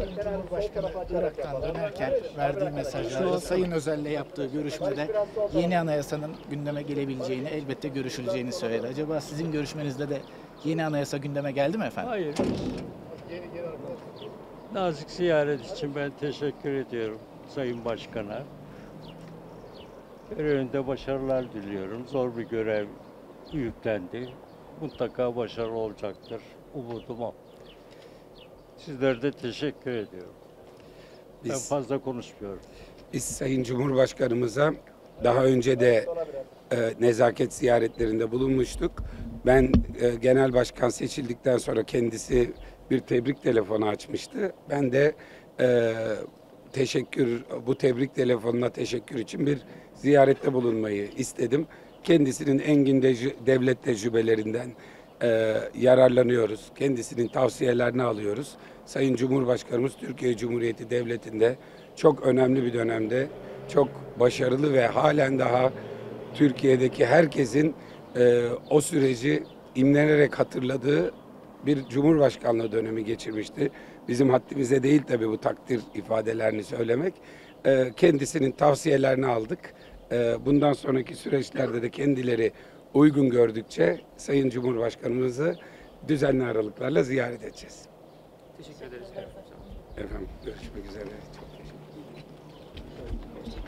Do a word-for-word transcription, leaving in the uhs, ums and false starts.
Sayın Cumhurbaşkanı Irak'tan dönerken verdiği mesajlarda Sayın Özel'le yaptığı görüşmede yeni anayasanın gündeme gelebileceğini, elbette görüşüleceğini söyledi. Acaba sizin görüşmenizde de yeni anayasa gündeme geldi mi efendim? Hayır. Nazik ziyaret için ben teşekkür ediyorum Sayın Başkan'a. Görevinde başarılar diliyorum. Zor bir görev yüklendi. Mutlaka başarılı olacaktır. Umudum o. Sizlere de teşekkür ediyorum. Biz, ben fazla konuşmuyorum. Biz Sayın Cumhurbaşkanımıza daha önce de e, nezaket ziyaretlerinde bulunmuştuk. Ben e, genel başkan seçildikten sonra kendisi bir tebrik telefonu açmıştı. Ben de e, teşekkür, bu tebrik telefonuna teşekkür için bir ziyarette bulunmayı istedim. Kendisinin engin devlet tecrübelerinden e, yararlanıyoruz. Kendisinin tavsiyelerini alıyoruz. Sayın Cumhurbaşkanımız Türkiye Cumhuriyeti Devleti'nde çok önemli bir dönemde, çok başarılı ve halen daha Türkiye'deki herkesin e, o süreci imlenerek hatırladığı bir Cumhurbaşkanlığı dönemi geçirmişti. Bizim haddimize değil tabii bu takdir ifadelerini söylemek. E, kendisinin tavsiyelerini aldık. E, bundan sonraki süreçlerde de kendileri uygun gördükçe Sayın Cumhurbaşkanımızı düzenli aralıklarla ziyaret edeceğiz. Teşekkür ederiz. Efendim görüşmek üzere. Çok